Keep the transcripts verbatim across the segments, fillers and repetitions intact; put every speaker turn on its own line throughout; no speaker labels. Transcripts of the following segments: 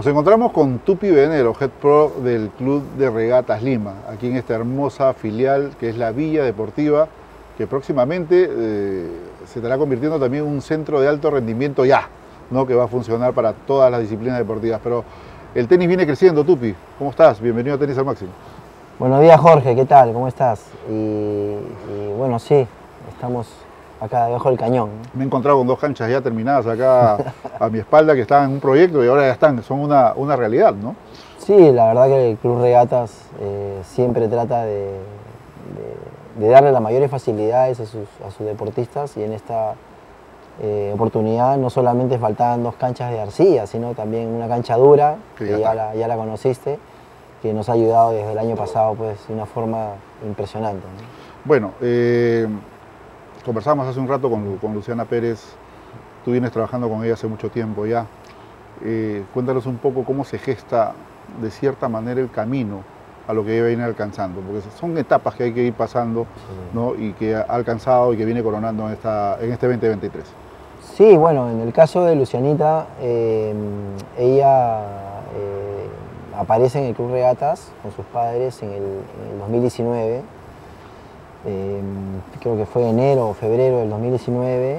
Nos encontramos con Tupi Venero, Head Pro del Club de Regatas Lima, aquí en esta hermosa filial que es la Villa Deportiva, que próximamente eh, se estará convirtiendo también en un centro de alto rendimiento ya, ¿no? Que va a funcionar para todas las disciplinas deportivas. Pero el tenis viene creciendo, Tupi. ¿Cómo estás? Bienvenido a Tenis al Máximo.
Buenos días, Jorge, ¿qué tal? ¿Cómo estás? Y, y bueno, sí, estamos acá debajo del cañón, ¿no?
Me he encontrado con dos canchas ya terminadas acá a mi espalda que estaban en un proyecto y ahora ya están, son una, una realidad, ¿no?
Sí, la verdad que el Club Regatas eh, siempre trata de, de, de darle las mayores facilidades a sus, a sus deportistas, y en esta eh, oportunidad no solamente faltaban dos canchas de arcilla, sino también una cancha dura, que, que ya, ya, la, ya la conociste, que nos ha ayudado desde el año pasado pues, de una forma impresionante, ¿no?
Bueno, eh, conversamos hace un rato con, con Luciana Pérez. Tú vienes trabajando con ella hace mucho tiempo ya. Eh, cuéntanos un poco cómo se gesta de cierta manera el camino a lo que ella viene alcanzando, porque son etapas que hay que ir pasando, ¿no? Y que ha alcanzado y que viene coronando en, esta, en este veinte veintitrés.
Sí, bueno, en el caso de Lucianita, eh, ella eh, aparece en el Club Regatas con sus padres en el, en el dos mil diecinueve. Eh, creo que fue enero o febrero del dos mil diecinueve, eh,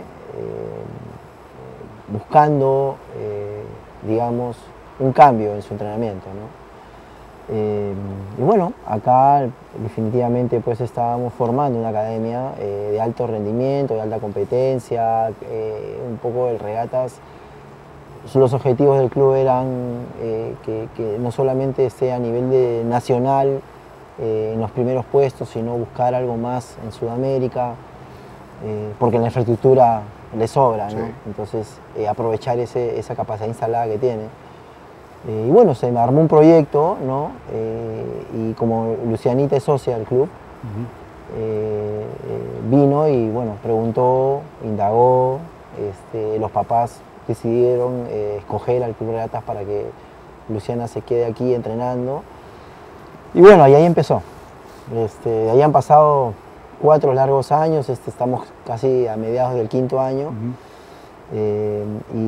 buscando, eh, digamos, un cambio en su entrenamiento, ¿no? Eh, y bueno, acá definitivamente pues estábamos formando una academia eh, de alto rendimiento, de alta competencia, eh, un poco el Regatas. Los objetivos del club eran eh, que, que no solamente esté a nivel de nacional, Eh, en los primeros puestos, sino buscar algo más en Sudamérica, eh, porque la infraestructura le sobra, ¿no? Sí. Entonces eh, aprovechar ese, esa capacidad instalada que tiene. Eh, y bueno, se me armó un proyecto, ¿no? Eh, y como Lucianita es socia del club, uh-huh. eh, eh, vino y bueno, preguntó, indagó, este, los papás decidieron eh, escoger al Club Regatas para que Luciana se quede aquí entrenando. Y bueno, y ahí empezó. Este, ahí han pasado cuatro largos años, este, estamos casi a mediados del quinto año. Uh-huh. eh,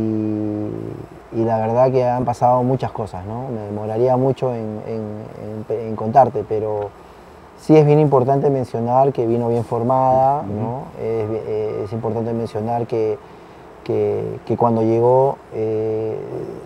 y, y la verdad que han pasado muchas cosas, ¿no? Me demoraría mucho en, en, en, en contarte, pero sí es bien importante mencionar que vino bien formada, uh-huh. ¿no? Es, es importante mencionar que, que, que cuando llegó eh,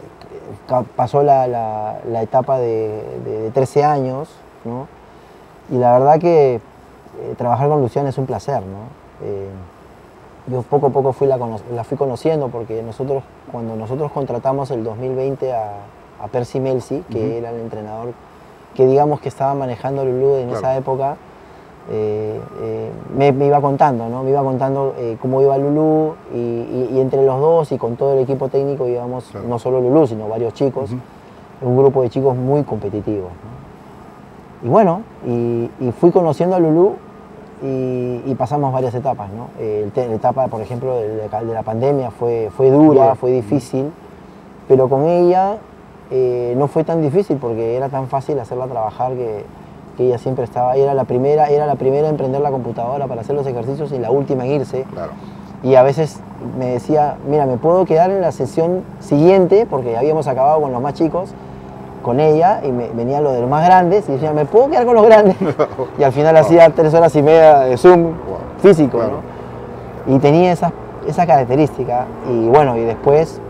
pasó la, la, la etapa de, de, de trece años, ¿no? Y la verdad que eh, trabajar con Luciana es un placer, ¿no? Eh, yo poco a poco fui la, la fui conociendo, porque nosotros, cuando nosotros contratamos el dos mil veinte a, a Percy Melzi, que uh-huh. era el entrenador que digamos que estaba manejando Lulú en claro. esa época, eh, eh, me, me iba contando, ¿no? Me iba contando eh, cómo iba Lulú, y, y, y entre los dos y con todo el equipo técnico íbamos, claro. no solo Lulú, sino varios chicos, uh-huh. un grupo de chicos muy competitivos, ¿no? Y bueno, y, y fui conociendo a Lulú y, y pasamos varias etapas, ¿no? Eh, la etapa, por ejemplo, de la, de la pandemia fue, fue dura, yeah. fue difícil, uh-huh. pero con ella eh, no fue tan difícil porque era tan fácil hacerla trabajar que que ella siempre estaba, era la primera, era la primera en prender la computadora para hacer los ejercicios y la última en irse. Claro. Y a veces me decía, mira, me puedo quedar en la sesión siguiente, porque habíamos acabado con los más chicos, con ella, y me, venía lo de los más grandes, y decía, ¿me puedo quedar con los grandes? Y al final wow. hacía tres horas y media de Zoom wow. físico, claro. ¿no? Y tenía esa, esa característica, y bueno, y después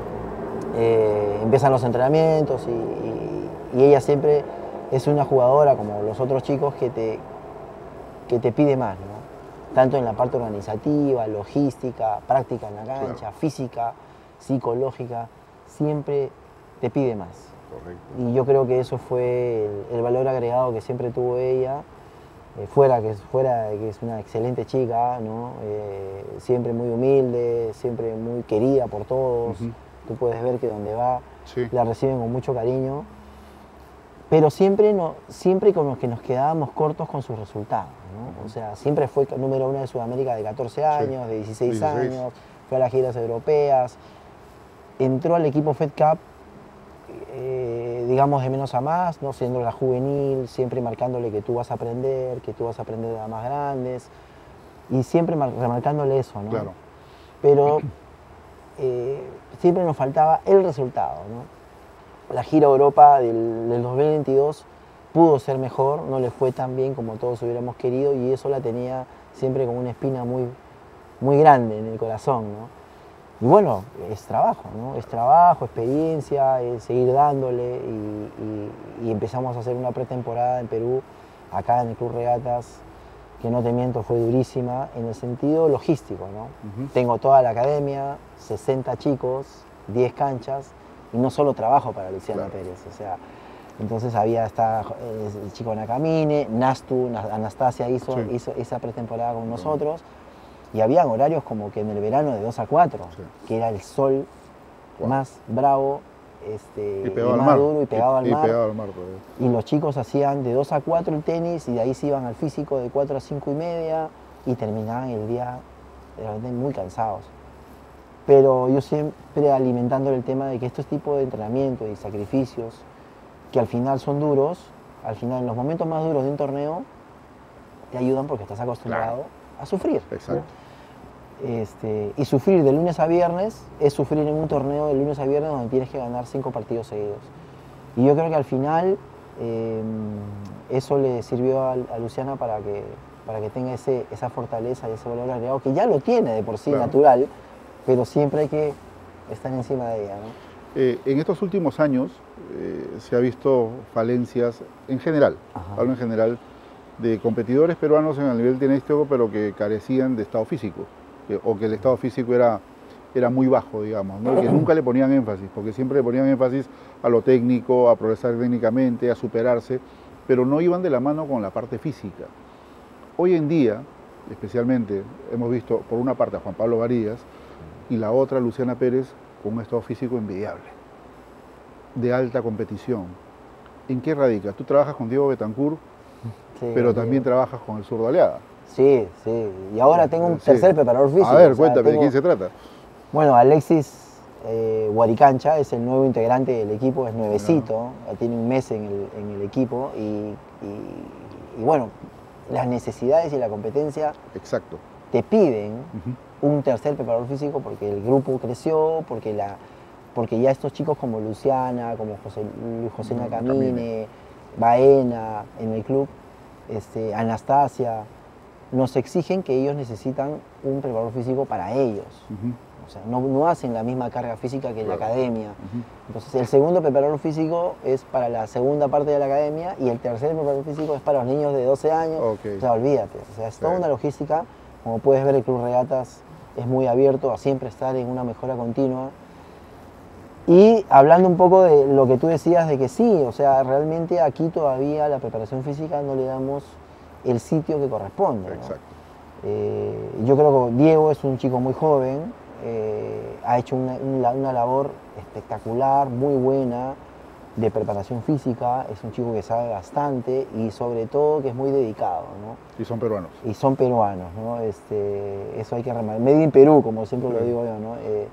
eh, empiezan los entrenamientos, y, y, y ella siempre es una jugadora como los otros chicos que te, que te pide más, ¿no? Tanto en la parte organizativa, logística, práctica en la cancha, claro. física, psicológica, siempre te pide más. Correcto. Y yo creo que eso fue el, el valor agregado que siempre tuvo ella, eh, fuera, que, fuera que es una excelente chica, ¿no? Eh, siempre muy humilde, siempre muy querida por todos. Uh-huh. Tú puedes ver que donde va sí. la reciben con mucho cariño. Pero siempre, no, siempre con los que nos quedábamos cortos con sus resultados, ¿no? O sea, siempre fue número uno de Sudamérica de catorce años, sí. de dieciséis, dieciséis años, fue a las giras europeas, entró al equipo Fed Cup, eh, digamos, de menos a más, ¿no? Siendo la juvenil, siempre marcándole que tú vas a aprender, que tú vas a aprender de las más grandes, y siempre remarcándole eso, ¿no? Pero eh, siempre nos faltaba el resultado, ¿no? la gira a Europa del, del dos mil veintidós pudo ser mejor, no le fue tan bien como todos hubiéramos querido y eso la tenía siempre como una espina muy, muy grande en el corazón, ¿no? Y bueno, es trabajo, ¿no? Es trabajo, experiencia, es seguir dándole y, y, y empezamos a hacer una pretemporada en Perú, acá en el Club Regatas, que no te miento, fue durísima en el sentido logístico, ¿no? Uh-huh. Tengo toda la academia, sesenta chicos, diez canchas, y no solo trabajo para Luciana claro. Pérez, o sea, entonces había esta, el chico Nakamine, Nastu, Anastasia hizo, sí. hizo esa pretemporada con nosotros, y habían horarios como que en el verano de dos a cuatro, sí. que era el sol wow. más bravo, este,
y,
y más duro y pegado,
y,
al, mar.
Y, pegado al mar.
Y los chicos hacían de dos a cuatro el tenis y de ahí se iban al físico de cuatro a cinco y media y terminaban el día realmente muy cansados. Pero yo siempre alimentando el tema de que estos tipos de entrenamiento y sacrificios que al final son duros, al final en los momentos más duros de un torneo te ayudan porque estás acostumbrado claro. a sufrir.
Exacto.
Este, y sufrir de lunes a viernes es sufrir en un torneo de lunes a viernes donde tienes que ganar cinco partidos seguidos. Y yo creo que al final eh, eso le sirvió a, a Luciana para que, para que tenga ese, esa fortaleza y ese valor agregado, que ya lo tiene de por sí claro. natural, pero siempre hay que estar encima de ella, ¿no?
Eh, en estos últimos años eh, se ha visto falencias en general, Ajá. hablo en general, de competidores peruanos en el nivel tenístico, pero que carecían de estado físico. Que, o que el estado físico era, era muy bajo, digamos, ¿no? Que nunca le ponían énfasis, porque siempre le ponían énfasis a lo técnico, a progresar técnicamente, a superarse, pero no iban de la mano con la parte física. Hoy en día, especialmente, hemos visto por una parte a Juan Pablo Varillas y la otra a Luciana Pérez con un estado físico envidiable, de alta competición. ¿En qué radica? Tú trabajas con Diego Betancourt, sí, pero sí. también trabajas con el zurdo Aliaga.
Sí, sí. Y ahora tengo un tercer sí. preparador físico.
A ver, o sea, cuéntame, tengo... ¿de quién se trata?
Bueno, Alexis eh, Guaricancha es el nuevo integrante del equipo, es nuevecito, no. tiene un mes en el, en el equipo y, y, y bueno, las necesidades y la competencia
Exacto.
te piden uh-huh. un tercer preparador físico porque el grupo creció, porque, la, porque ya estos chicos como Luciana, como José, José no, Nakamine, Baena en el club, este, Anastasia, nos exigen que ellos necesitan un preparador físico para ellos. Uh-huh. O sea, no, no hacen la misma carga física que en claro. la academia. Uh-huh. Entonces, el segundo preparador físico es para la segunda parte de la academia y el tercer preparador físico es para los niños de doce años. Okay. O sea, olvídate. O sea, es toda sí. una logística. Como puedes ver, el Club Regatas es muy abierto a siempre estar en una mejora continua. Y hablando un poco de lo que tú decías de que sí, o sea, realmente aquí todavía la preparación física no le damos el sitio que corresponde, ¿no?
Exacto.
Eh, yo creo que Diego es un chico muy joven, eh, ha hecho una, una, una labor espectacular, muy buena, de preparación física, es un chico que sabe bastante y sobre todo que es muy dedicado, ¿no?
Y son peruanos.
Y son peruanos, ¿no? Este, eso hay que remarcar. Made in Perú, como siempre sí. lo digo yo, ¿no? Eh,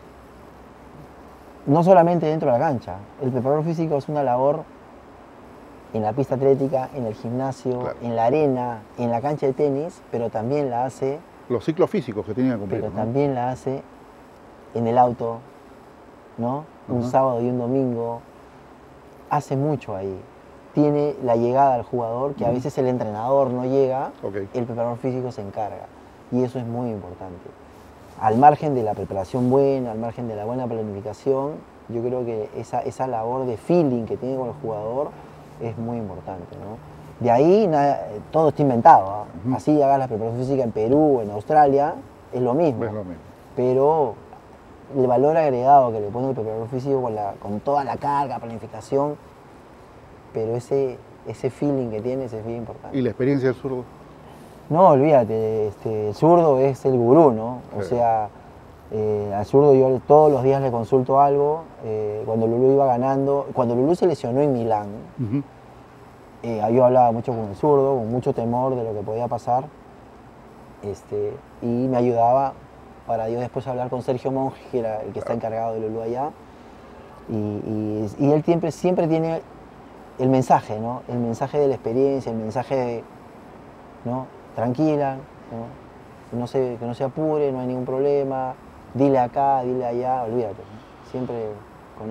no solamente dentro de la cancha, el preparador físico es una labor en la pista atlética, en el gimnasio, claro. en la arena, en la cancha de tenis, pero también la hace...
Los ciclos físicos que tienen que cumplir.
Pero
¿no?
también la hace en el auto, ¿no? Uh-huh. Un sábado y un domingo. Hace mucho ahí. Tiene la llegada al jugador, que uh-huh. a veces el entrenador no llega, okay. el preparador físico se encarga. Y eso es muy importante. Al margen de la preparación buena, al margen de la buena planificación, yo creo que esa, esa labor de feeling que tiene con el jugador es muy importante, ¿no? De ahí nada, todo está inventado, ¿no? Uh-huh. Así hagas la preparación física en Perú, en Australia, es lo mismo.
Es lo mismo.
Pero el valor agregado que le pone el preparador físico con, la, con toda la carga, planificación, pero ese, ese feeling que tiene, ese es bien importante.
¿Y la experiencia del zurdo?
No, olvídate, este, el zurdo es el gurú, ¿no? O sí. sea, eh, al zurdo yo todos los días le consulto algo. Eh, cuando Lulú iba ganando, cuando Lulú se lesionó en Milán, uh-huh. eh, yo hablaba mucho con el zurdo, con mucho temor de lo que podía pasar, este, y me ayudaba para yo después hablar con Sergio Monge, que era el que claro. está encargado de Lulú allá, y, y, y él siempre, siempre tiene el mensaje, ¿no? El mensaje de la experiencia, el mensaje de, ¿no? Tranquila, ¿no? No se, que no se apure, no hay ningún problema, dile acá, dile allá, olvídate, ¿no? Siempre con eso, ¿no?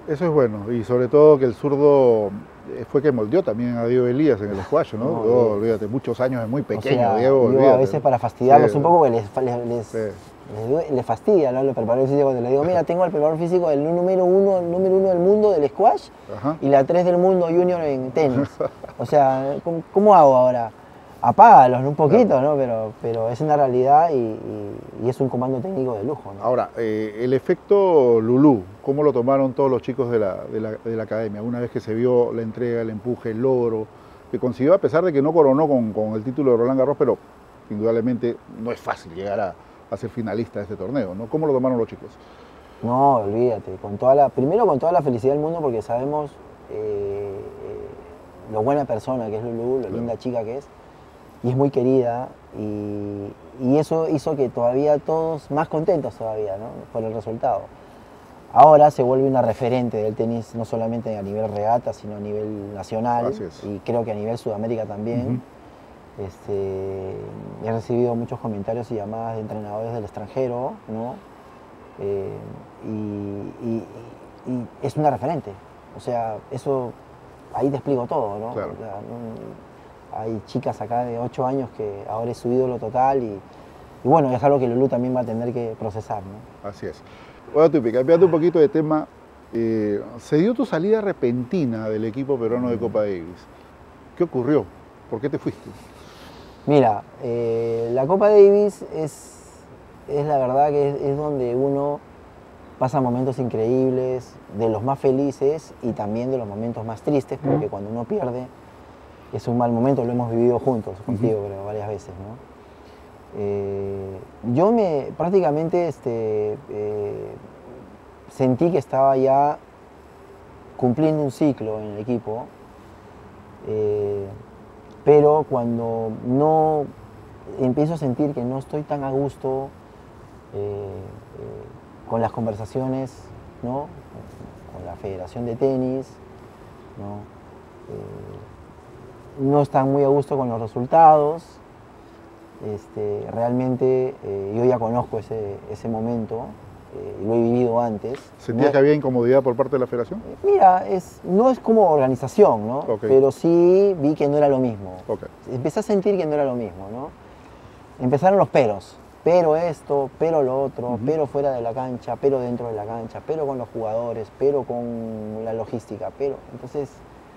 Eso es bueno, y sobre todo que el zurdo eh, fue que moldeó también a Diego Elías en el squash, ¿no?
No,
Yo,
eh,
olvídate, muchos años es muy pequeño,
o sea,
Diego,
yo
olvídate.
a veces para fastidiarlos
Sí,
un poco, les, les, les,
sí.
les, doy- les fastidia, ¿no? El preparador físico, cuando le digo, mira, tengo al preparador físico del número uno, el número uno del mundo del squash
Ajá.
y la tres del mundo junior en tenis. O sea, ¿cómo, cómo hago ahora? Apágalos un poquito,
Claro.
¿no? Pero, pero es una realidad y, y- y es un comando técnico de lujo, ¿no?
Ahora, eh, el efecto Lulú, ¿cómo lo tomaron todos los chicos de la, de, la, de la academia? Una vez que se vio la entrega, el empuje, el logro, que consiguió a pesar de que no coronó con, con el título de Roland Garros, pero indudablemente no es fácil llegar a, a ser finalista de este torneo, ¿no? ¿Cómo lo tomaron los chicos?
No, olvídate. Con toda la, primero con toda la felicidad del mundo porque sabemos eh, eh, lo buena persona que es Lulú, lo
Claro.
linda chica que es. Y es muy querida y, y eso hizo que todavía todos más contentos todavía, ¿no? Por el resultado. Ahora se vuelve una referente del tenis no solamente a nivel regata, sino a nivel nacional
Así es.
y creo que a nivel Sudamérica también. Este, he recibido muchos comentarios y llamadas de entrenadores del extranjero, ¿no? Eh, y, y- y es una referente. O sea, eso, ahí te explico todo, ¿no?
Claro.
O sea, no- hay chicas acá de ocho años que ahora es su ídolo total y, y bueno, es algo que Lulú también va a tener que procesar, ¿no?
Así es. Bueno, Tupi, cambiando un poquito de tema, eh, se dio tu salida repentina del equipo peruano de Copa Davis. ¿Qué ocurrió? ¿Por qué te fuiste?
Mira, eh, la Copa Davis es, es la verdad que es, es donde uno pasa momentos increíbles, de los más felices y también de los momentos más tristes, porque cuando uno pierde es un mal momento, lo hemos vivido juntos, contigo creo, varias veces, ¿no? Eh, yo me prácticamente este, eh, sentí que estaba ya cumpliendo un ciclo en el equipo, eh, pero cuando no empiezo a sentir que no estoy tan a gusto eh, eh, con las conversaciones, ¿no? Con la Federación de Tenis, ¿no? Eh, no están muy a gusto con los resultados. Este, realmente eh, yo ya conozco ese, ese momento, eh, lo he vivido antes.
¿Sentías
No-
que había incomodidad por parte de la federación?
Mira, es, no es como organización, ¿no?
Ok.
Pero sí vi que no era lo mismo.
Ok.
Empecé a sentir que no era lo mismo, ¿no? Empezaron los peros. Pero esto, pero lo otro,
Ujú.
pero fuera de la cancha, pero dentro de la cancha, pero con los jugadores, pero con la logística, pero... Entonces,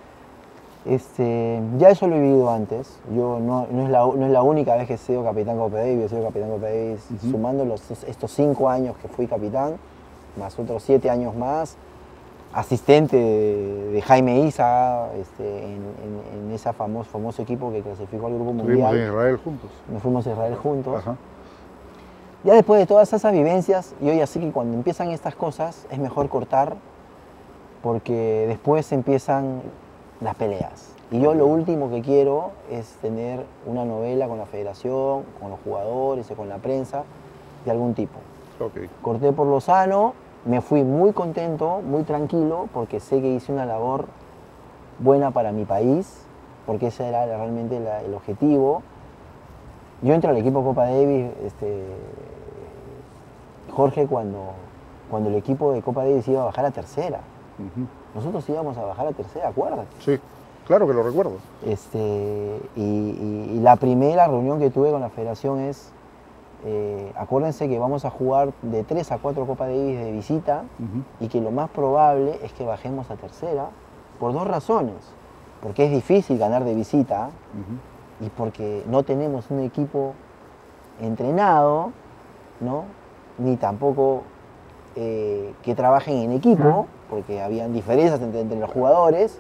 este, ya eso lo he vivido antes. Yo no, no, es la, no es la única vez que he sido capitán Copa Davis, he sido capitán Copa Davis
Ujú.
sumando los, estos cinco años que fui capitán, más otros siete años más, asistente de, de Jaime Isa este, en, en, en ese famoso, famoso equipo que clasificó al Grupo
Estuvimos
Mundial.
en Israel juntos.
Nos fuimos a Israel juntos.
Ajá.
Ya después de todas esas vivencias, yo ya sé que cuando empiezan estas cosas es mejor cortar porque después empiezan las peleas. Y yo lo último que quiero es tener una novela con la federación, con los jugadores o con la prensa de algún tipo.
Ok.
Corté por lo sano, me fui muy contento, muy tranquilo, porque sé que hice una labor buena para mi país, porque ese era realmente la- el objetivo. Yo entro al equipo Copa Davis, este, Jorge, cuando, cuando el equipo de Copa Davis iba a bajar a tercera.
Ujú.
Nosotros íbamos a bajar a tercera, acuérdate.
Sí, claro que lo recuerdo.
Este, y, y- y la primera reunión que tuve con la federación es, eh, acuérdense que vamos a jugar de tres a cuatro Copa Davis de visita
Ujú.
y que lo más probable es que bajemos a tercera por dos razones. Porque es difícil ganar de visita
Ujú.
y porque no tenemos un equipo entrenado, ¿no? Ni tampoco eh, que trabajen en equipo, porque habían diferencias entre, entre los jugadores,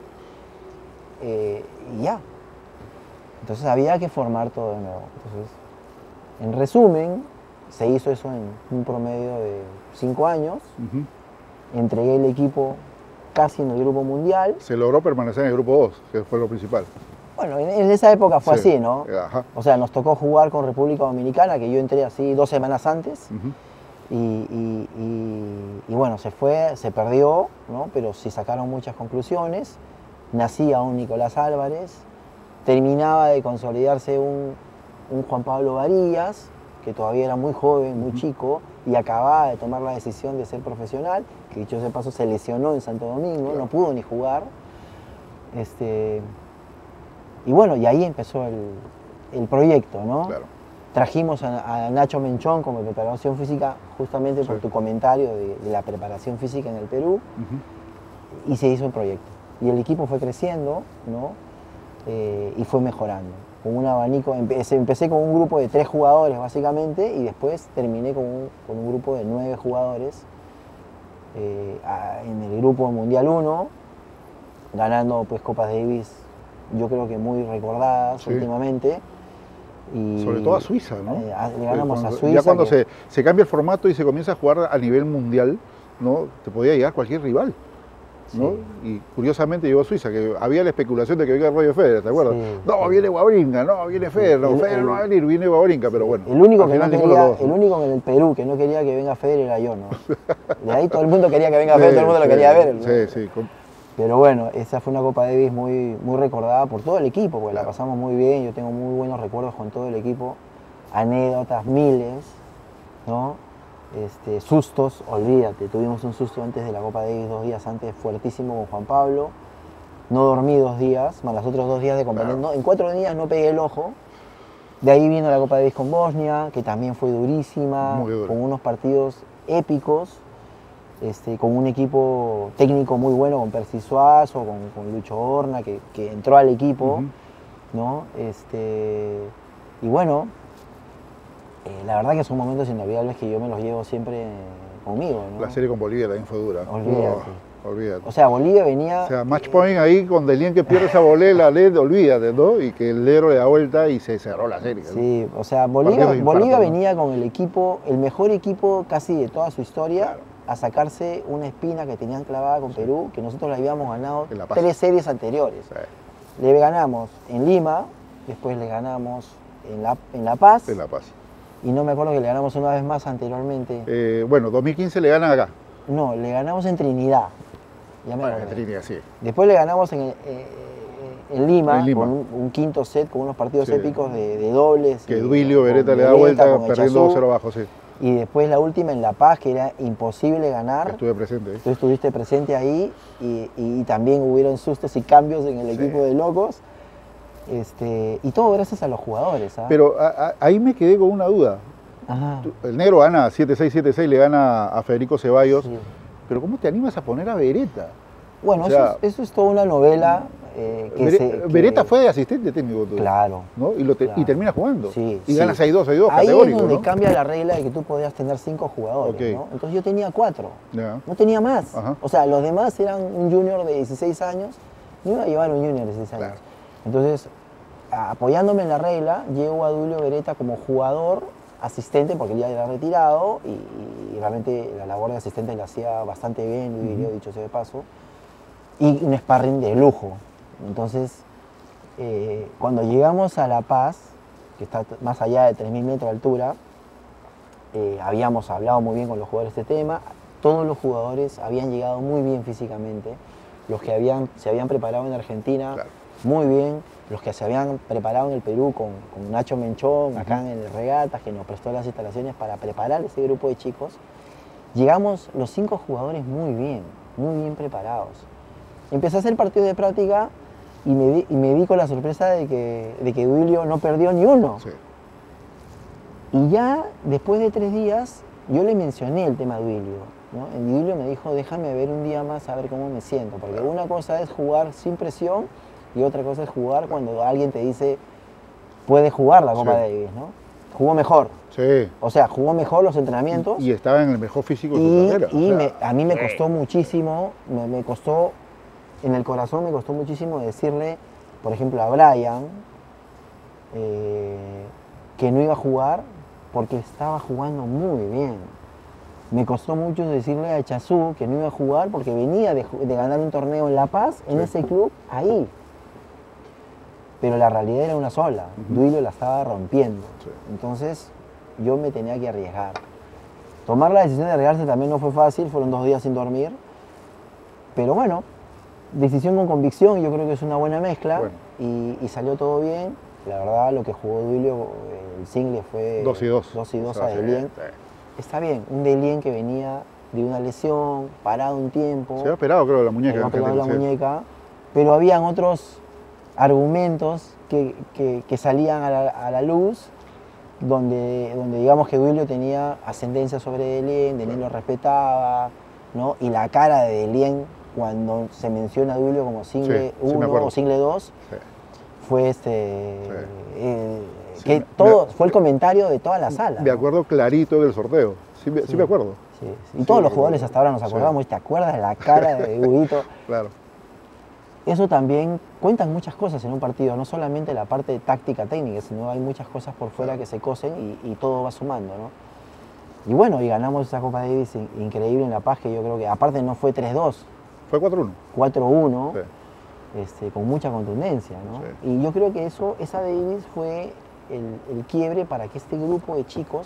eh, y ya. Entonces había que formar todo de nuevo. Entonces, en resumen, se hizo eso en un promedio de cinco años,
Ujú.
entregué el equipo casi en el Grupo Mundial.
Se logró permanecer en el grupo dos, que fue lo principal.
Bueno, en, en esa época fue
Sí.
así, ¿no?
Ajá.
O sea, nos tocó jugar con República Dominicana, que yo entré así dos semanas antes.
Ujú.
Y, y- y- y bueno, se fue, se perdió, ¿no? Pero sí sacaron muchas conclusiones. Nacía un Nicolás Álvarez, terminaba de consolidarse un, un Juan Pablo Varillas, que todavía era muy joven, muy chico, y acababa de tomar la decisión de ser profesional, que dicho sea de paso se lesionó en Santo Domingo, claro. no pudo ni jugar. Este, y bueno, y ahí empezó el, el proyecto, ¿no?
Claro.
Trajimos a, a Nacho Menchón como preparación física, justamente por sí. tu comentario de, de la preparación física en el Perú, uh-huh. y se hizo el proyecto. Y el equipo fue creciendo, ¿no? Eh, y fue mejorando. Con un abanico, empecé, empecé con un grupo de tres jugadores básicamente, y después terminé con un, con un grupo de nueve jugadores eh, a, en el grupo Mundial uno, ganando pues Copas Davis, yo creo que muy recordadas sí. últimamente. Y,
sobre todo a Suiza, ¿no?
Eh, a, le ganamos
cuando,
a Suiza.
Ya cuando
que...
se, se cambia el formato y se comienza a jugar a nivel mundial, ¿no? Te podía llegar cualquier rival, ¿no? Sí. Y curiosamente llegó a Suiza, que había la especulación de que venga Roger Federer, ¿te acuerdas? Sí, no, sí. viene Wawrinka, no, viene Federer, no, Federer el, no va a venir, viene Wawrinka, pero bueno.
El único, que no quería, el único en el Perú que no quería que venga Federer era yo, ¿no? De ahí todo el mundo quería que venga Federer, todo el mundo
sí,
lo quería ver. ¿no?
Sí, sí.
Pero bueno, esa fue una Copa Davis muy, muy recordada por todo el equipo, porque claro. la pasamos muy bien, yo tengo muy buenos recuerdos con todo el equipo, anécdotas miles, ¿no? Este, sustos, olvídate, tuvimos un susto antes de la Copa Davis, dos días antes, fuertísimo con Juan Pablo, no dormí dos días, más los otros dos días de competencia, claro. no, en cuatro días no pegué el ojo, de ahí vino la Copa Davis con Bosnia, que también fue durísima, con unos partidos épicos, Este, con un equipo técnico muy bueno, con Percy Suazo, con, con Lucho Horna, que, que entró al equipo, uh-huh. ¿no? Este, y bueno, eh, la verdad que son momentos inolvidables que yo me los llevo siempre conmigo, ¿no?
La serie con Bolivia también fue dura.
Olvídate.
Oh, olvídate.
O sea, Bolivia venía...
O sea, match point ahí con Delien que pierde esa volea, la led, olvídate, ¿no? Y que el Lero le da vuelta y se cerró la serie. ¿no?
Sí, o sea, Bolivia, Bolivia infarto, venía ¿no? con el equipo, el mejor equipo casi de toda su historia, claro. a sacarse una espina que tenían clavada con sí. Perú, que nosotros le habíamos ganado tres series anteriores. Sí. Le ganamos en Lima, después le ganamos en La, en La Paz.
En La Paz.
Y no me acuerdo que le ganamos una vez más anteriormente.
Eh, bueno, dos mil quince le ganan acá.
No, le ganamos en Trinidad. Ya me
bueno, en Trinidad, sí.
Después le ganamos en, eh, en, Lima, en Lima, con un, un quinto set, con unos partidos sí. épicos de, de dobles.
Que Duilio Beretta le da vuelta perdiendo dos cero abajo, sí.
Y después la última en La Paz, que era imposible ganar.
Estuve presente. ¿eh?
Tú estuviste presente ahí y, y también hubieron sustos y cambios en el sí. equipo de locos. Este, y todo gracias a los jugadores. ¿ah?
Pero a, a, ahí me quedé con una duda.
Ajá.
El negro gana siete seis, siete seis, le gana a Federico Ceballos. Sí. Pero ¿cómo te animas a poner a Beretta?
Bueno, o sea, eso, es, eso es toda una novela. Eh, que
Bere,
se, que...
Beretta fue de asistente técnico. Tú,
claro,
¿no? Y, lo te,
claro.
y termina jugando.
Sí,
y
sí.
gana seis dos, seis dos,
ahí
categórico.
Es donde
¿no?
cambia la regla de que tú podías tener cinco jugadores.
Okay.
¿no? Entonces yo tenía cuatro.
Yeah.
No tenía más.
Ajá.
O sea, los demás eran un junior de dieciséis años. No iba a llevar un junior de dieciséis años. Claro. Entonces, apoyándome en la regla, llevo a Duilio Beretta como jugador, asistente, porque él ya era retirado. Y, y realmente la labor de asistente la hacía bastante bien, Duilio, uh-huh. dicho sea de paso. Y un sparring de lujo. Entonces, eh, cuando llegamos a La Paz, que está más allá de tres mil metros de altura, eh, habíamos hablado muy bien con los jugadores de este tema, todos los jugadores habían llegado muy bien físicamente, los que habían, se habían preparado en Argentina claro. muy bien, los que se habían preparado en el Perú con, con Nacho Menchón, acá uh-huh. en el Regatas, que nos prestó las instalaciones para preparar ese grupo de chicos, llegamos los cinco jugadores muy bien, muy bien preparados. Empecé a hacer partidos de práctica y me, di, y me di con la sorpresa de que, de que Duilio no perdió ni uno. Sí. Y ya después de tres días yo le mencioné el tema a Duilio, ¿no? Y Duilio me dijo, déjame ver un día más a ver cómo me siento, porque claro. una cosa es jugar sin presión y otra cosa es jugar cuando alguien te dice, puedes jugar la Copa sí. Davis, ¿no? Jugó mejor.
Sí.
O sea, jugó mejor los entrenamientos.
Y, y estaba en el mejor físico de
y,
su carrera.
Y
o sea,
me, a mí me costó muchísimo, me, me costó... En el corazón me costó muchísimo decirle, por ejemplo, a Brian, eh, que no iba a jugar porque estaba jugando muy bien. Me costó mucho decirle a Chazú que no iba a jugar porque venía de, de ganar un torneo en La Paz, en sí. ese club, ahí. Pero la realidad era una sola. Uh-huh. Duilio la estaba rompiendo. Sí. Entonces, yo me tenía que arriesgar. Tomar la decisión de arriesgarse también no fue fácil, fueron dos días sin dormir. Pero bueno, decisión con convicción, yo creo que es una buena mezcla bueno. y, y salió todo bien. La verdad, lo que jugó Duilio, el single fue
dos y dos.
dos y dos
O sea,
a Delien.
sí, sí.
Está bien, un Delien que venía de una lesión, parado un tiempo.
Se había operado, creo, la muñeca.
Se había operado la
sí.
muñeca, pero habían otros argumentos que, que, que salían a la, a la luz, donde, donde digamos que Duilio tenía ascendencia sobre Delien, Delien lo respetaba, ¿no? Y la cara de Delien cuando se menciona a Duilio como single
Sí, sí me
uno
acuerdo.
o single dos,
Sí.
fue este
Sí.
eh,
Sí,
que
me-
todo
me-
fue el comentario de toda la sala.
Me
¿no?
acuerdo clarito del sorteo. Sí, me- sí
Sí.
me acuerdo.
Sí, sí. Y
Sí,
todos los
me
jugadores
acuerdo.
hasta ahora nos
Sí.
acordamos, ¿te acuerdas de la cara de Huguito?
Claro.
Eso también cuentan muchas cosas en un partido, no solamente la parte táctica técnica, sino hay muchas cosas por fuera que se cosen y, y todo va sumando, ¿no? Y bueno, y ganamos esa Copa Davis in- increíble en La Paz, que yo creo que aparte no fue tres dos,
Fue cuatro uno.
cuatro uno,
Sí.
este, con mucha contundencia, ¿no?
Sí.
Y yo creo que eso, esa Davis fue el, el quiebre para que este grupo de chicos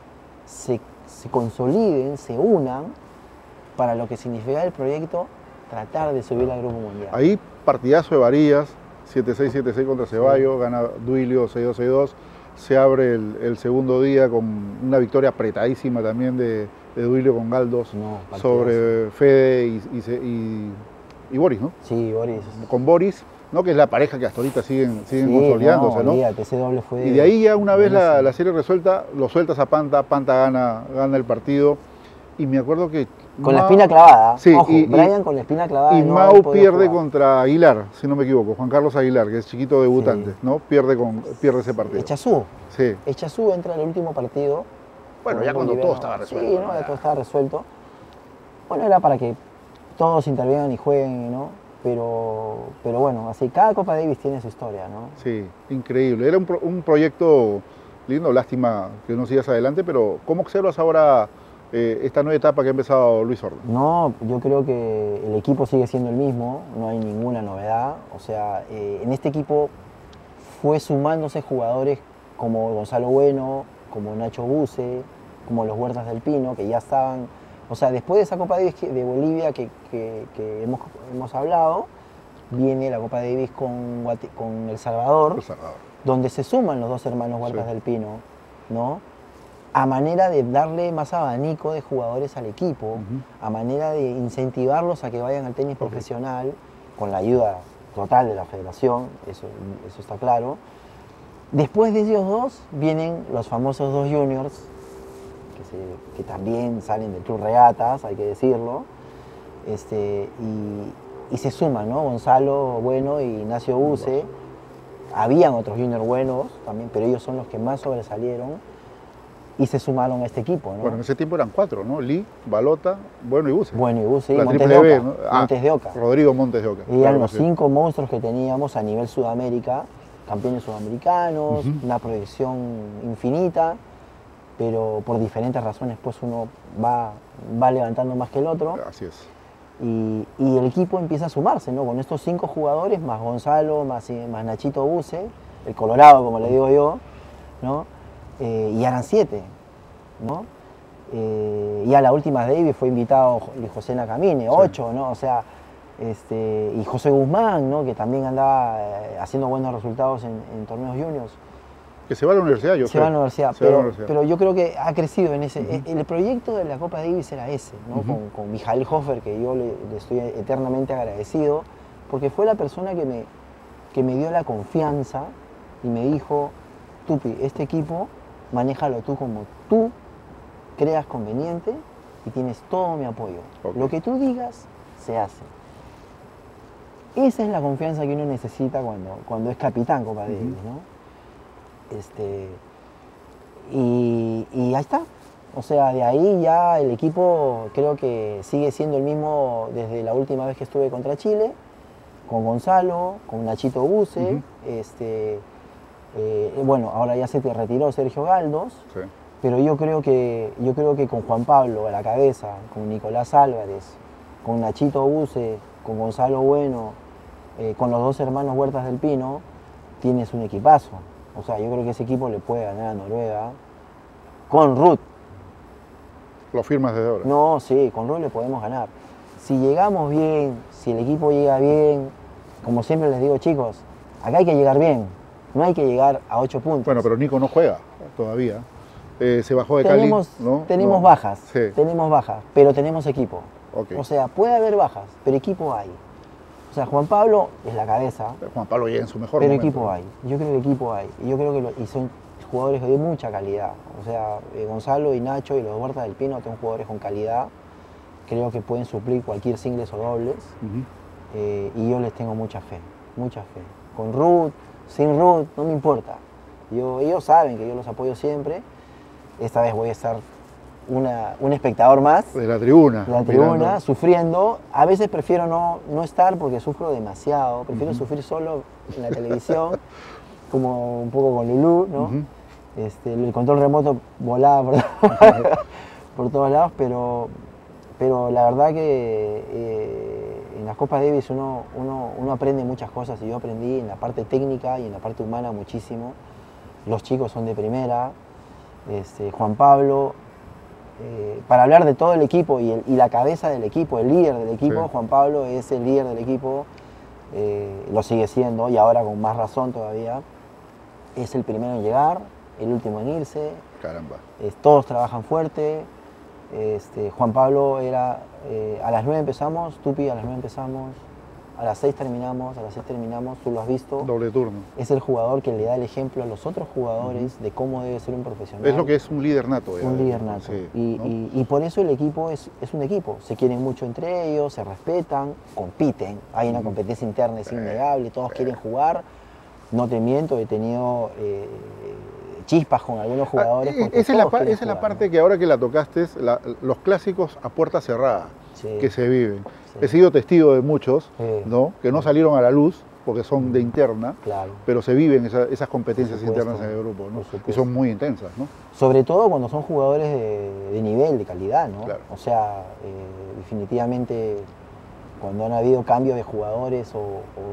se, se consoliden, se unan para lo que significa el proyecto tratar de subir al grupo mundial.
Ahí partidazo de Varillas, siete seis siete seis contra Ceballos, gana Duilio seis dos seis dos. Se abre el, el segundo día con una victoria apretadísima también de, de Duilio con Galdos
No, partidazo.
sobre Fede y, y, se- y- y Boris, ¿no?
Sí, Boris.
Con Boris, ¿no? Que es la pareja que hasta ahorita siguen, siguen
Sí,
consolidándose, ¿no?
olvídate, ese doble fue
Y de ahí ya una vez la,
buenísimo.
la serie resuelta, lo sueltas a Panta, Panta gana, gana el partido. Y me acuerdo que
Con la
Mau-
espina clavada.
Sí,
Ojo,
y- y-
Brian con la espina clavada.
Y
de no
Mau
haber podido
pierde
jugar.
contra Aguilar, si no me equivoco, Juan Carlos Aguilar, que es chiquito debutante,
Sí.
¿no? Pierde, con, pierde ese partido.
Echazú.
Sí.
Echazú entra en el último partido.
Bueno,
con
ya
un
cuando
boliviano.
todo estaba resuelto,
Sí,
¿no?
¿no? Ya
Ya.
todo estaba resuelto. Bueno, era para que todos intervengan y jueguen, ¿no? Pero, pero bueno, así cada Copa Davis tiene su historia, ¿no?
Sí, increíble. Era un, pro- un proyecto lindo, lástima que no sigas adelante, pero ¿cómo observas ahora eh, esta nueva etapa que ha empezado Luis Horna?
No, yo creo que el equipo sigue siendo el mismo, no hay ninguna novedad. O sea, eh, en este equipo fue sumándose jugadores como Gonzalo Bueno, como Nacho Buse, como los Huertas del Pino, que ya estaban. O sea, después de esa Copa Davis que- de Bolivia que, que- que hemos, hemos hablado, viene la Copa Davis con, Guate- con El Salvador,
El Salvador.
donde se suman los dos hermanos Huertas
Sí.
del Pino, ¿no? A manera de darle más abanico de jugadores al equipo,
Ujú.
a manera de incentivarlos a que vayan al tenis
Ok.
profesional, con la ayuda total de la federación, eso, eso está claro. Después de ellos dos vienen los famosos dos juniors, que, se- que también salen del Club Regatas, hay que decirlo, este, y, y se suman, ¿no? Gonzalo Bueno y Ignacio Buse. Habían otros juniors buenos también, pero ellos son los que más sobresalieron y se sumaron a este equipo, ¿no?
Bueno, en ese tiempo eran cuatro, ¿no? Lee, Balota, Bueno y Buse.
Bueno, y Buse y
La
Montes de
triple B,
Oca.
¿no? Ah,
Montes de Oca.
Rodrigo Montes de Oca.
Eran
claro que
los
sí.
cinco monstruos que teníamos a nivel Sudamérica, campeones sudamericanos,
Ujú.
una proyección infinita, pero por diferentes razones pues uno va, va levantando más que el otro
Así es.
y, y el equipo empieza a sumarse, ¿no? Con estos cinco jugadores, más Gonzalo, más, más Nachito Buse, el Colorado como le digo yo, ¿no? Eh, y eran siete, ¿no? Eh, y a la última Davis fue invitado Jo- José Nacamine, ocho, ¿no? O sea, este, y José Guzmán, ¿no? Que también andaba eh, haciendo buenos resultados en, en torneos juniors.
Que se va a la universidad, yo
Se
sé.
va a la universidad,
Se va a la
pero,
universidad.
pero yo creo que ha crecido en ese. eh, El proyecto de la Copa Davis era ese, ¿no?
Ujú.
Con, con Mijael Hofer, que yo le, le estoy eternamente agradecido, porque fue la persona que me, que me dio la confianza y me dijo, Tupi, este equipo, manéjalo tú como tú creas conveniente y tienes todo mi apoyo.
Ok.
Lo que tú digas, se hace. Esa es la confianza que uno necesita cuando, cuando es capitán Copa Davis, ¿no? Este, y, y ahí está. O sea, de ahí ya el equipo creo que sigue siendo el mismo desde la última vez que estuve contra Chile, con Gonzalo, con Nachito Buse,
Ujú.
este, eh, bueno, ahora ya se te retiró Sergio Galdos,
Sí.
pero yo creo que, yo creo que con Juan Pablo a la cabeza, con Nicolás Álvarez, con Nachito Buse, con Gonzalo Bueno, eh, con los dos hermanos Huertas del Pino, tienes un equipazo. O sea, yo creo que ese equipo le puede ganar a Noruega. Con Ruth,
Lo firmas desde ahora.
no, sí, con Ruth le podemos ganar. Si llegamos bien, si el equipo llega bien, como siempre les digo, chicos, acá hay que llegar bien. No hay que llegar a ocho puntos.
Bueno, pero Nico no juega todavía. Eh, se bajó de
tenemos,
Cali, ¿no?
Tenemos
no.
bajas,
Sí.
tenemos bajas, pero tenemos equipo.
Okay.
O sea, puede haber bajas, pero equipo hay. O sea, Juan Pablo es la cabeza.
Pero Juan Pablo llega en su mejor
pero
momento.
Pero equipo hay. Yo creo que equipo hay. Y yo creo que lo, y son jugadores de mucha calidad. O sea, eh, Gonzalo y Nacho y los Huerta del Pino son jugadores con calidad. Creo que pueden suplir cualquier singles o dobles. Uh-huh. eh, y yo les tengo mucha fe, mucha fe. Con Ruth, sin Ruth, no me importa. Yo, ellos saben que yo los apoyo siempre. Esta vez voy a estar una, un espectador más.
De la tribuna.
De la tribuna, mirando. Sufriendo. A veces prefiero no, no estar porque sufro demasiado. Prefiero uh-huh. sufrir solo en la televisión, como un poco con Lulú, ¿no? Uh-huh. este, el control remoto volaba por, uh-huh. por todos lados, pero, pero la verdad que eh, en las Copas Davis uno, uno, uno aprende muchas cosas y yo aprendí en la parte técnica y en la parte humana muchísimo. Los chicos son de primera. Este, Juan Pablo, eh, para hablar de todo el equipo y, el, y la cabeza del equipo, el líder del equipo, sí. Juan Pablo es el líder del equipo, eh, lo sigue siendo y ahora con más razón todavía. Es el primero en llegar, el último en irse.
Caramba.
Es, todos trabajan fuerte. Este, Juan Pablo era, eh, a las nueve empezamos, Tupi a las nueve empezamos, a las seis terminamos, a las seis terminamos, tú lo has visto.
Doble turno.
Es el jugador que le da el ejemplo a los otros jugadores uh-huh. de cómo debe ser un profesional.
Es lo que es un líder nato. Ya,
un líder nato.
Sí,
y,
¿no?
y, y por eso el equipo es, es un equipo. Se quieren mucho entre ellos, se respetan, compiten. Hay una uh-huh. competencia interna, es innegable, todos uh-huh. quieren jugar. No te miento, he tenido eh, chispas con algunos jugadores.
Ah, esa es la, esa es la
jugar,
parte
¿no?
que ahora que la tocaste, la, los clásicos a puerta cerrada
sí.
que se viven.
Sí.
He sido testigo de muchos,
sí.
¿no? Que no salieron a la luz porque son de interna,
claro.
pero se viven esa, esas competencias internas en el grupo, ¿no? Y son muy intensas, ¿no?
Sobre todo cuando son jugadores de, de nivel, de calidad, ¿no?
Claro.
O sea, eh, definitivamente cuando han habido cambios de jugadores o, o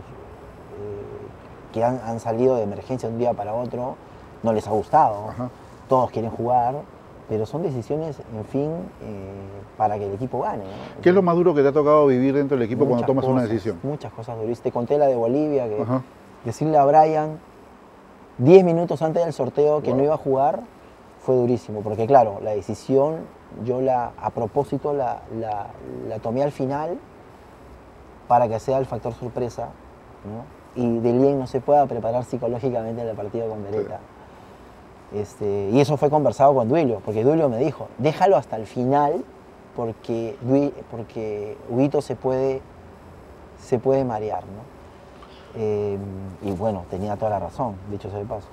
eh, que han, han salido de emergencia de un día para otro, no les ha gustado. Ajá. Todos quieren jugar, pero son decisiones, en fin, eh, para que el equipo gane, ¿no?
¿Qué es lo más duro que te ha tocado vivir dentro del equipo muchas cuando tomas
cosas,
una decisión?
Muchas cosas durísimas. Te conté la de Bolivia, que Ajá. decirle a Brian diez minutos antes del sorteo que wow. no iba a jugar fue durísimo, porque claro, la decisión yo la, a propósito la, la, la tomé al final para que sea el factor sorpresa, ¿no? Y Delien no se pueda preparar psicológicamente en el partido con Beretta. Sí. Este, y eso fue conversado con Duilio, porque Duilio me dijo, déjalo hasta el final porque, porque Huguito se puede, se puede marear, ¿no? Eh, y bueno, tenía toda la razón, dicho sea de paso.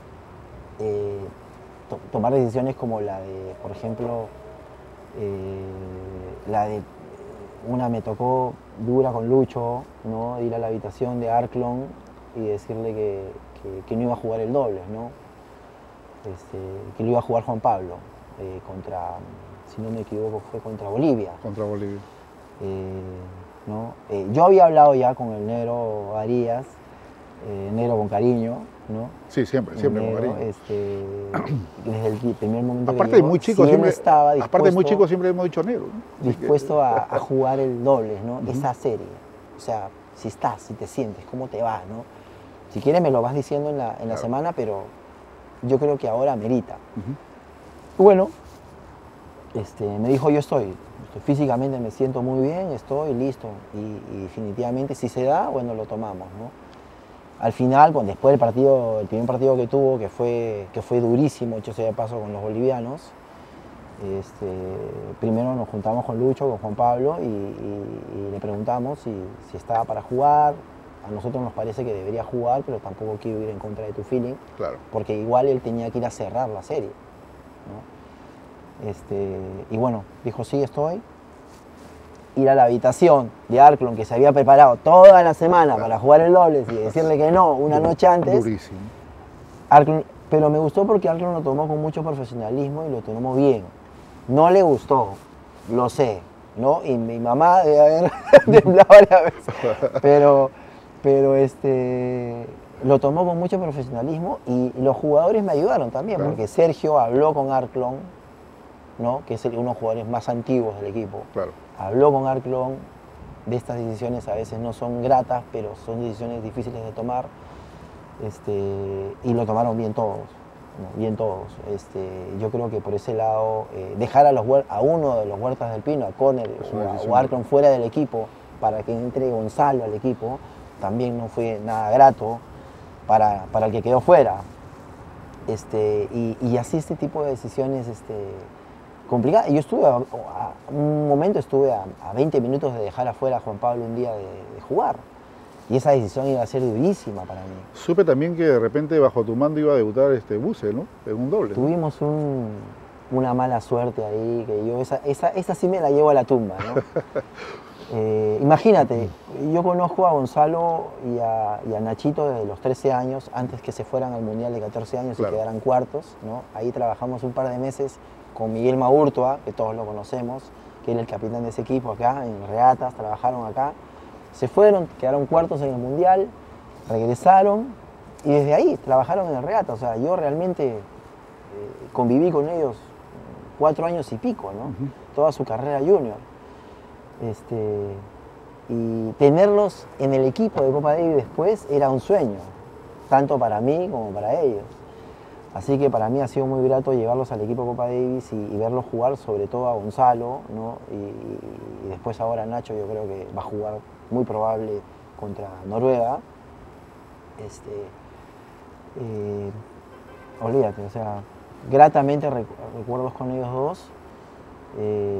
Eh, to tomar decisiones como la de, por ejemplo, eh, la de, una me tocó dura con Lucho, ¿no? Ir a la habitación de Arklon y decirle que, que, que no iba a jugar el doble, ¿no? Este, que lo iba a jugar Juan Pablo, eh, contra, si no me equivoco, fue contra Bolivia.
Contra Bolivia.
Eh, ¿no? eh, yo había hablado ya con el negro Arias, eh, negro con cariño, ¿no?
Sí, siempre, siempre
negro,
con cariño.
Este, desde el primer momento
aparte
que llegó,
de muy chico,
si
siempre,
estaba dispuesto,
aparte de muy chico siempre hemos dicho negro, ¿no?
Dispuesto a, a jugar el doble, ¿no? Uh-huh. Esa serie. O sea, si estás, si te sientes, cómo te va, ¿no? Si quieres me lo vas diciendo en la, en claro. la semana, pero yo creo que ahora amerita. Uh-huh. Bueno, este, me dijo, yo estoy, estoy, físicamente me siento muy bien, estoy listo. Y, y definitivamente, si se da, bueno, lo tomamos, ¿no? Al final, bueno, después del partido, el primer partido que tuvo, que fue, que fue durísimo, hecho sea de paso con los bolivianos, este, primero nos juntamos con Lucho, con Juan Pablo, y, y, y le preguntamos si, si estaba para jugar. A nosotros nos parece que debería jugar, pero tampoco quiero ir en contra de tu feeling,
claro.
porque igual él tenía que ir a cerrar la serie, ¿no? Este, y bueno, dijo, sí, estoy. Ir a la habitación de Arklon, que se había preparado toda la semana claro. para jugar el dobles, y decirle que no una noche antes.
Durísimo.
Arklon, pero me gustó porque Arklon lo tomó con mucho profesionalismo y lo tomó bien. No le gustó, lo sé, ¿no? Y mi mamá debe haber temblado varias veces. Pero... pero este, lo tomó con mucho profesionalismo y los jugadores me ayudaron también, claro. porque Sergio habló con Arklon, ¿no? Que es uno de los jugadores más antiguos del equipo.
Claro.
Habló con Arklon de estas decisiones, a veces no son gratas, pero son decisiones difíciles de tomar. este, y lo tomaron bien todos, ¿no? Bien todos. Este, yo creo que por ese lado, eh, dejar a, los, a uno de los Huertas del Pino, a Conner o, o a Arcon fuera del equipo, para que entre Gonzalo al equipo, también no fue nada grato para, para el que quedó fuera. Este, y, y así este tipo de decisiones este, complicadas. Yo estuve, a, a un momento estuve a, a veinte minutos de dejar afuera a Juan Pablo un día de, de jugar. Y esa decisión iba a ser durísima para mí.
Supe también que de repente bajo tu mando iba a debutar este Buse, ¿no? En un doble.
Tuvimos un, una mala suerte ahí, que yo esa, esa, esa sí me la llevo a la tumba, ¿no? Eh, imagínate, yo conozco a Gonzalo y a, y a Nachito desde los trece años, antes que se fueran al Mundial de catorce años claro. y quedaran cuartos, ¿no? Ahí trabajamos un par de meses con Miguel Maurtua, que todos lo conocemos, que era el capitán de ese equipo acá, en regatas, trabajaron acá. Se fueron, quedaron cuartos en el Mundial, regresaron y desde ahí trabajaron en el regata. O sea, yo realmente eh, conviví con ellos cuatro años y pico, ¿no? Uh-huh. Toda su carrera junior. Este, y tenerlos en el equipo de Copa Davis después era un sueño, tanto para mí como para ellos. Así que para mí ha sido muy grato llevarlos al equipo de Copa Davis y, y verlos jugar, sobre todo a Gonzalo, ¿no? y, y, y después ahora Nacho, yo creo que va a jugar muy probable contra Noruega. Este, eh, olvídate, o sea, gratamente recu recuerdos con ellos dos. Eh,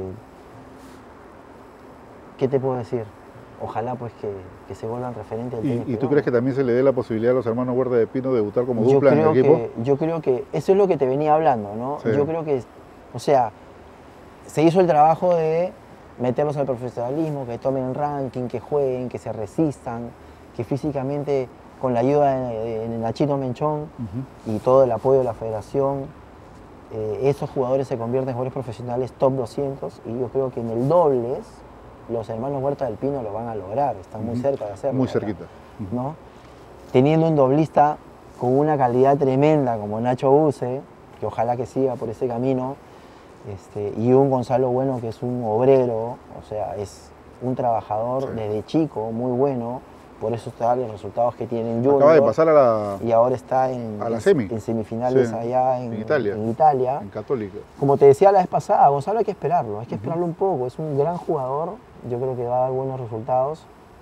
¿Qué te puedo decir? Ojalá pues que, que se vuelvan referentes del tenis.
¿Y, ¿Y tú crees que también se le dé la posibilidad a los hermanos Huerta de Pino de debutar como yo dupla en el equipo?
Que, yo creo que eso es lo que te venía hablando, ¿no? Sí. Yo creo que, o sea, se hizo el trabajo de meterlos al profesionalismo, que tomen ranking, que jueguen, que se resistan, que físicamente, con la ayuda de, de Nachito Menchón uh-huh. y todo el apoyo de la federación, eh, esos jugadores se convierten en jugadores profesionales top doscientos, y yo creo que en el dobles los hermanos Huerta del Pino lo van a lograr, están muy uh-huh. cerca de hacerlo.
Muy cerquita.
Uh-huh. ¿No? Teniendo un doblista con una calidad tremenda como Nacho Buse, que ojalá que siga por ese camino, este, y un Gonzalo Bueno que es un obrero, o sea, es un trabajador sí. desde chico, muy bueno, por eso está los resultados que tiene en Junior.
Acaba de pasar a la,
y ahora está en,
a la semi.
en semifinales sí, allá en,
en, Italia,
en Italia.
En Católica.
Como te decía la vez pasada, Gonzalo hay que esperarlo, hay que uh-huh. esperarlo un poco, es un gran jugador, yo creo que va a dar buenos resultados.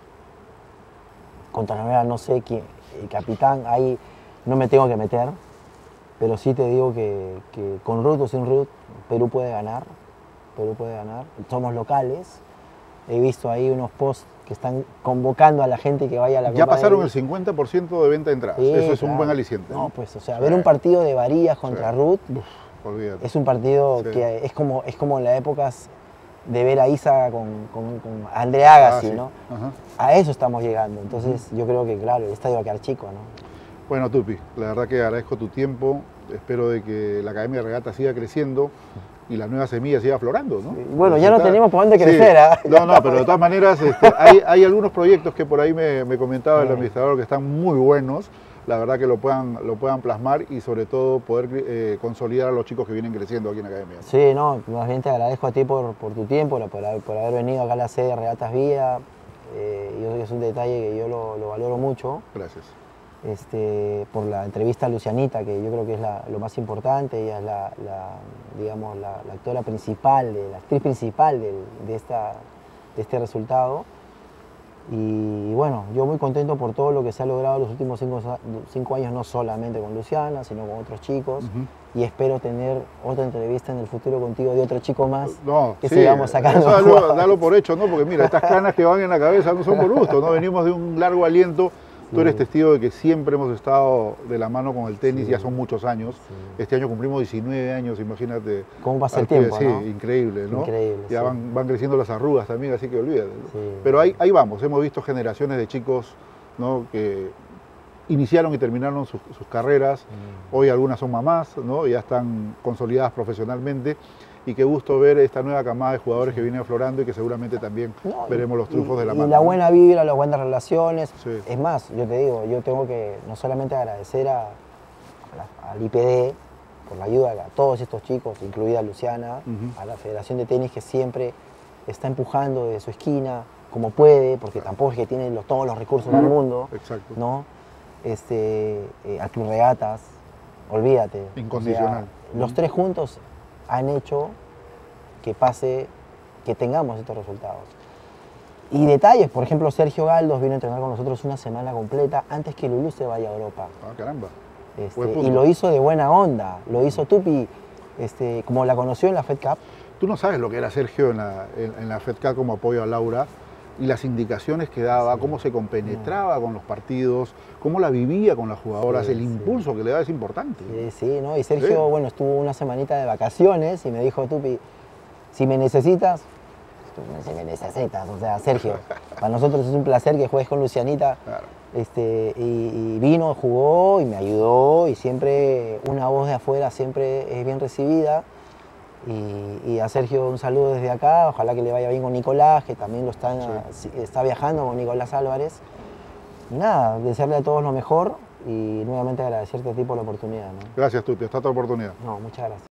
Contra Noruega no sé quién, el capitán, ahí no me tengo que meter, pero sí te digo que, que con Ruth o sin Ruth, Perú puede ganar, Perú puede ganar, somos locales, he visto ahí unos posts que están convocando a la gente que vaya a la Copa
Ya pasaron
Davis.
El cincuenta por ciento de venta de entradas,
Sí,
eso es
claro.
un buen aliciente.
No, pues, o sea, sí. ver un partido de Varillas contra sí. Ruth,
Uf, olvídate.
Es un partido sí. que es como, es como en las épocas de ver a Isa con, con, con André Agassi, ah, sí. ¿no? Ajá. A eso estamos llegando, entonces uh-huh. yo creo que, claro, el estadio va a quedar chico, ¿no?
Bueno, Tupi, la verdad que agradezco tu tiempo, espero de que la Academia de Regata siga creciendo y la nueva semilla siga aflorando, ¿no?
Sí. Bueno, ya no tenemos por dónde crecer, ¿ah?
Sí. No, no, pero de todas maneras este, hay, hay algunos proyectos que por ahí me, me comentaba el administrador que están muy buenos, la verdad que lo puedan, lo puedan plasmar y sobre todo poder eh, consolidar a los chicos que vienen creciendo aquí en la Academia.
Sí, no, más bien te agradezco a ti por, por tu tiempo, por, por haber venido acá a la sede de Regatas Vía, eh, yo, es un detalle que yo lo, lo valoro mucho.
Gracias.
Este, por la entrevista a Lucianita, que yo creo que es la, lo más importante, ella es la, la, digamos, la, la actora principal, de, la actriz principal de, de, esta, de este resultado. Y, y bueno, yo muy contento por todo lo que se ha logrado los últimos cinco, cinco años, no solamente con Luciana, sino con otros chicos. Uh-huh. Y espero tener otra entrevista en el futuro contigo de otro chico más
no,
que
sí,
sigamos sacando.
Dalo, dalo por hecho, ¿no? Porque mira, estas canas que van en la cabeza no son por gusto, ¿no? Venimos de un largo aliento. Tú eres testigo de que siempre hemos estado de la mano con el tenis, sí. ya son muchos años. Sí. Este año cumplimos diecinueve años, imagínate.
¿Cómo pasa el tiempo?
Sí,
¿no?
increíble, ¿no?
Increíble,
ya
sí.
van, van creciendo las arrugas también, así que olvídate. ¿no? Sí. Pero ahí, ahí vamos, hemos visto generaciones de chicos, ¿no? que iniciaron y terminaron sus, sus carreras. Mm. Hoy algunas son mamás, ¿no? Ya están consolidadas profesionalmente. Y qué gusto ver esta nueva camada de jugadores que viene aflorando y que seguramente también no, veremos los triunfos
y,
de la mano.
Y la buena vibra, las buenas relaciones.
Sí.
Es más, yo te digo, yo tengo que no solamente agradecer a, a la, al I P D por la ayuda a todos estos chicos, incluida Luciana, uh-huh. a la Federación de Tenis que siempre está empujando de su esquina como puede, porque tampoco es que tiene los, todos los recursos uh-huh. del mundo.
Exacto.
¿no? este, eh, al Club Regatas, olvídate.
Incondicional.
O sea, los tres juntos han hecho que pase, que tengamos estos resultados. Y detalles, por ejemplo, Sergio Galdos vino a entrenar con nosotros una semana completa antes que Lulú se vaya a Europa.
Ah, caramba.
Este, y lo hizo de buena onda, lo hizo Tupi, este, como la conoció en la Fed Cup.
Tú no sabes lo que era Sergio en la, en, en la Fed Cup como apoyo a Laura y las indicaciones que daba, sí. Cómo se compenetraba no. con los partidos, cómo la vivía con las jugadoras, sí, el impulso sí. que le daba es importante.
Sí, sí, ¿no? Y Sergio, sí. bueno, estuvo una semanita de vacaciones y me dijo, Tupi, si me necesitas, si me necesitas, o sea, Sergio, para nosotros es un placer que juegues con Lucianita. Claro. Este, y, y vino, jugó y me ayudó y siempre una voz de afuera siempre es bien recibida. Y, y a Sergio un saludo desde acá, ojalá que le vaya bien con Nicolás, que también lo está, sí. está viajando con Nicolás Álvarez. Y nada, desearle a todos lo mejor y nuevamente agradecerte a ti por la oportunidad, ¿no?
Gracias, Tuti, hasta otra oportunidad.
No, muchas gracias.